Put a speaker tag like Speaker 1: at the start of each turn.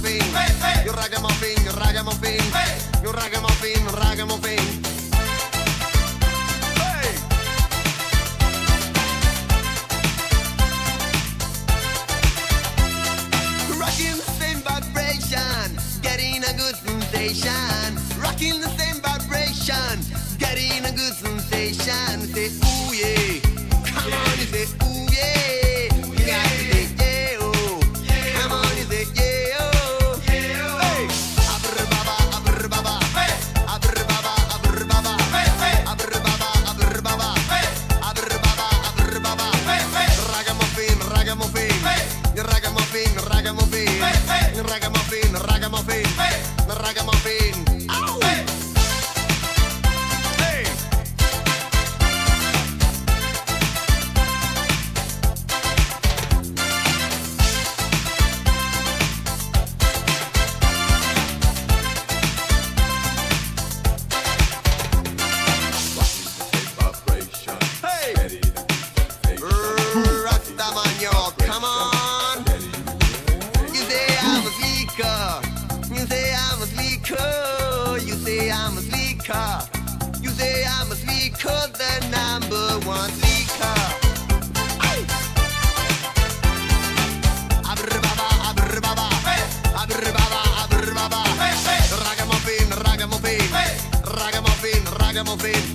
Speaker 1: ragamuffin, you ragamuffin, you ragamuffin, you ragamuffin, ragamuffin. Rocking the same vibration, getting a good sensation. Rocking the same vibration, getting a good sensation. Say ooh yeah, come on, you say ooh yeah. You got to say yeah oh, come on, you say yeah oh. Hey, abr baba, abr baba, abr baba, abr baba, abr baba, abr baba, abr baba, abr baba. Ragamuffin, ragamuffin, ragamuffin, ragamuffin, ragamuffin, ragamuffin, ragamuffin. Ow! Hey! Hey! Rastaman, come on! You say I'm a sleeker. You say I'm a sleeker. You say I'm a sleeker. You say I'm a sleeker, the #1 sleeker. Ay! Abr baba, abr baba, abr baba, abr baba. Ragamuffin, ragamuffin, ragamuffin, ragamuffin.